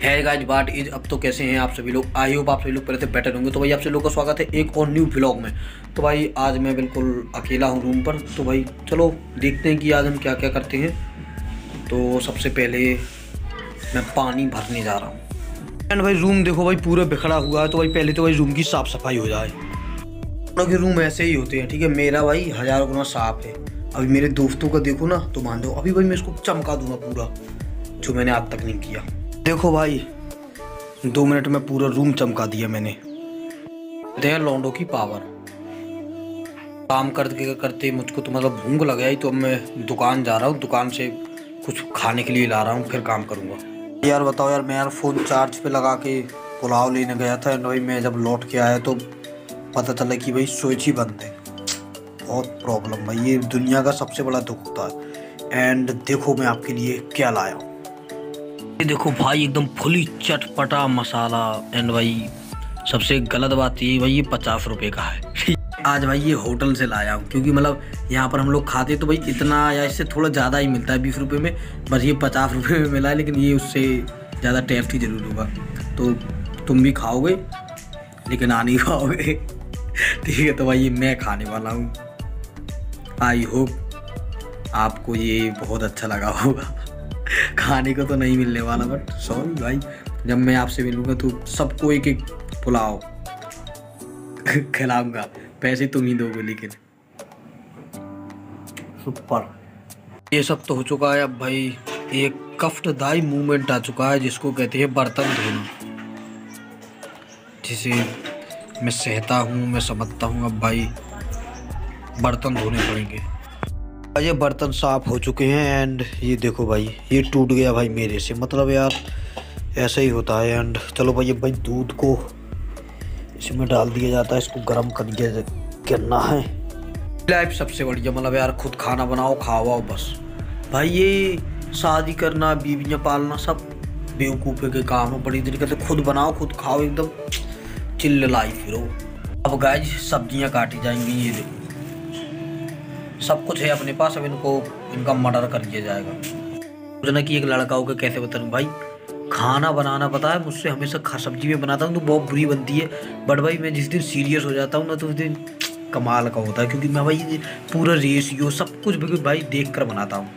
है गाइस बात इज अब तो कैसे हैं आप सभी लोग। आई होप आप सभी लोग पहले से बेटर होंगे। तो भाई आप सभी लोगों का स्वागत है एक और न्यू व्लॉग में। तो भाई आज मैं बिल्कुल अकेला हूँ रूम पर। तो भाई चलो देखते हैं कि आज हम क्या क्या करते हैं। तो सबसे पहले मैं पानी भरने जा रहा हूँ। एंड भाई रूम देखो भाई पूरा बिखरा हुआ है। तो भाई पहले तो भाई रूम की साफ़ सफाई हो जाए। के रूम ऐसे ही होते हैं, ठीक है। मेरा भाई हज़ारों गुना साफ है। अभी मेरे दोस्तों का देखो ना तो मान दो, अभी भाई मैं इसको चमका दूंगा पूरा, जो मैंने आज तक नहीं किया। देखो भाई 2 मिनट में पूरा रूम चमका दिया मैंने। दे लौंडो की पावर। काम करते करते मुझको तो मतलब भूख लग गई। तो अब मैं दुकान जा रहा हूँ, दुकान से कुछ खाने के लिए ला रहा हूँ, फिर काम करूँगा। यार बताओ यार, मैं यार फ़ोन चार्ज पे लगा के पुलाव लेने गया था। भाई मैं जब लौट के आया तो पता चला कि भाई स्विच ही बंद है। बहुत प्रॉब्लम भाई, ये दुनिया का सबसे बड़ा दुख होता है। एंड देखो मैं आपके लिए क्या लाया हूँ। ये देखो भाई एकदम फुली चटपटा मसाला। एंड भाई सबसे गलत बात ये भाई, ये 50 रुपये का है। आज भाई ये होटल से लाया हूँ, क्योंकि मतलब यहाँ पर हम लोग खाते तो भाई इतना या इससे थोड़ा ज़्यादा ही मिलता है 20 रुपये में। बस ये 50 रुपये में मिला है, लेकिन ये उससे ज़्यादा टेस्टी जरूर होगा। तो तुम भी खाओगे लेकिन आ नहीं खाओगे, ठीक है। तो भाई ये मैं खाने वाला हूँ। आई होप आपको ये बहुत अच्छा लगा होगा। खाने को तो नहीं मिलने वाला, बट सॉरी भाई, जब मैं आपसे मिलूंगा तो सबको एक एक पुलाव खिलाऊंगा। पैसे तुम ही दोगे लेकिन। सुपर। ये सब तो हो चुका है। अब भाई एक कष्टदायी मूवमेंट आ चुका है जिसको कहते हैं बर्तन धोना, जिसे मैं सहता हूँ, मैं समझता हूँ। अब भाई बर्तन धोने पड़ेंगे। ये बर्तन साफ हो चुके हैं। एंड ये देखो भाई ये टूट गया भाई मेरे से, मतलब यार ऐसा ही होता है। एंड चलो भाई, भाई दूध को इसमें डाल दिया जाता है, इसको गर्म करना है। लाइफ सबसे बढ़िया, मतलब यार खुद खाना बनाओ खाओ बस। भाई ये शादी करना, बीवियाँ पालना सब बेवकूफ़े के काम है। बड़ी तरीके से खुद बनाओ खुद खाओ, एकदम चिल्ल लाइफ हीरो। अब गाइस सब्जियां काटी जाएंगी। ये देखो सब कुछ है अपने पास। अब इनका मर्डर कर दिया जाएगा। सोचना कि एक लड़का होकर कैसे बताऊँ भाई, खाना बनाना पता है मुझसे। हमेशा सब्जी में बनाता हूँ तो बहुत बुरी बनती है, बट भाई मैं जिस दिन सीरियस हो जाता हूँ ना तो उस दिन कमाल का होता है। क्योंकि मैं भाई पूरा रेशियो सब कुछ भाई देख कर बनाता हूँ।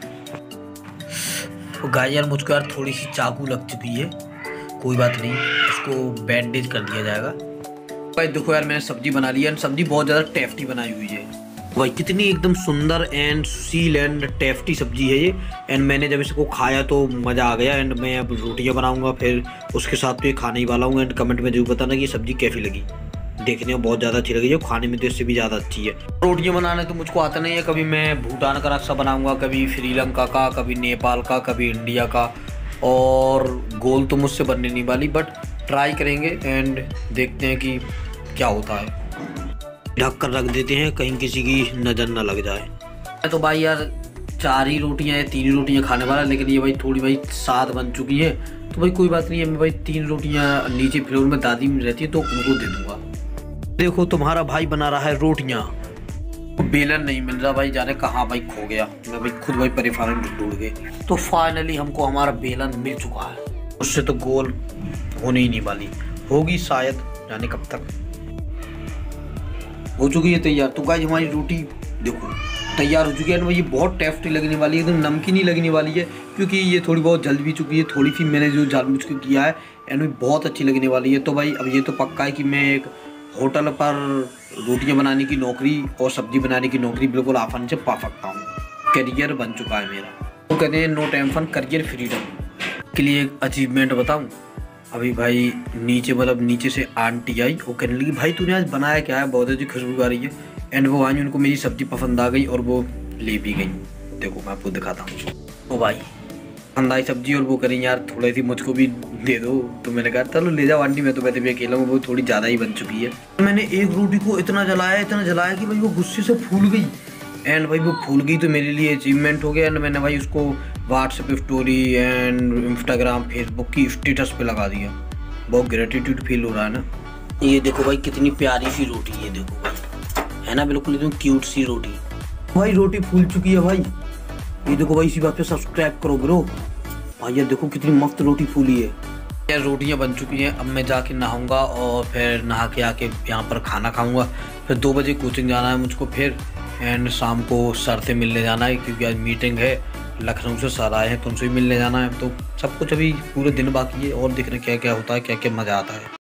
तो गाइस यार मुझको यार थोड़ी सी चाकू लग चुकी है, कोई बात नहीं, उसको बैंडेज कर दिया जाएगा। भाई देखो यार मैंने सब्जी बना ली है। सब्जी बहुत ज़्यादा टेस्टी बनाई हुई है भाई, कितनी एकदम सुंदर एंड सील एंड टेस्टी सब्जी है ये। एंड मैंने जब इसको खाया तो मज़ा आ गया। एंड मैं अब रोटियां बनाऊंगा, फिर उसके साथ तो ये खाने ही वाला हूँ। एंड कमेंट में जरूर बताना कि ये सब्जी कैसी लगी। देखने में बहुत ज़्यादा अच्छी लगी है, खाने में तो इससे भी ज़्यादा अच्छी है। रोटियाँ बनाने तो मुझको आता नहीं है। कभी मैं भूटान का नक्शा बनाऊँगा, कभी श्रीलंका का, कभी नेपाल का, कभी इंडिया का। और गोल तो मुझसे बनने नहीं वाली, बट ट्राई करेंगे एंड देखते हैं कि क्या होता है। ढक कर रख देते हैं कहीं किसी की नज़र ना लग जाए। तो भाई यार 4 ही रोटियाँ हैं, 3 ही रोटियाँ खाने वाला, लेकिन ये भाई थोड़ी भाई 7 बन चुकी है। तो भाई कोई बात नहीं है, मैं भाई 3 रोटियाँ नीचे फ्लोर में दादी में रहती है तो उनको दे दूँगा। देखो तुम्हारा भाई बना रहा है रोटियाँ। बेलन नहीं मिल रहा भाई, जाने कहाँ भाई खो गया। मैं भाई खुद भाई परेशान ढूंढ गए। तो फाइनली हमको हमारा बेलन मिल चुका है। उससे तो गोल होने ही नहीं वाली, होगी शायद, जाने कब तक। हो चुकी है तैयार। तो गाइस हमारी रोटी देखो तैयार हो चुकी है। ये बहुत टेस्टी लगने वाली है, एकदम नमकीन ही लगने वाली है, क्योंकि ये थोड़ी बहुत जल भी चुकी है। थोड़ी सी मैंने जो जानबूझ के किया है, एंड बहुत अच्छी लगने वाली है। तो भाई अब ये तो पक्का है कि मैं एक होटल पर रोटियां बनाने की नौकरी और सब्जी बनाने की नौकरी बिल्कुल आसानी से पा सकता हूँ। करियर बन चुका है मेरा। तो कहते हैं no time fun career freedom के लिए एक अचीवमेंट बताऊँ। अभी भाई नीचे से आंटी आई, वो कहने लगी भाई तूने आज बनाया क्या है, बहुत अच्छी खुशबू आ रही है। एंड वो आई, उनको मेरी सब्जी पसंद आ गई और वो ले भी गई। देखो मैं आपको दिखाता हूँ। तो भाई पसंद आई सब्जी और वो करें यार थोड़ी सी मुझको भी दे दो। तो मैंने कहा चलो ले जाओ आंटी, मैं तो वैसे भी अकेला हूँ, वो थोड़ी ज़्यादा ही बन चुकी है। मैंने एक रोटी को इतना जलाया कि भाई वो गुस्से से फूल गई। एंड भाई वो फूल गई तो मेरे लिए अचीवमेंट हो गया। एंड मैंने भाई उसको WhatsApp story and Instagram Facebook की स्टेटस पे लगा दिया। बहुत ग्रेटिट्यूड फील हो रहा है ना। ये देखो भाई कितनी प्यारी सी रोटी है, देखो भाई है ना, बिल्कुल एकदम क्यूट सी रोटी। भाई रोटी फूल चुकी है भाई, ये देखो भाई। इसी बात पे सब्सक्राइब करो ब्रो। भाई यार देखो कितनी मस्त रोटी फूली है। यार रोटियां बन चुकी हैं, अब मैं जाके नहाऊंगा और फिर नहा के आके यहाँ पर खाना खाऊंगा। फिर 2 बजे कोचिंग जाना है मुझको फिर, एंड शाम को सर से मिलने जाना है क्योंकि आज मीटिंग है। लखनऊ से सर आए हैं तो उनसे भी मिलने जाना है। तो सब कुछ अभी पूरे दिन बाकी है और देखने क्या क्या होता है, क्या क्या मज़ा आता है।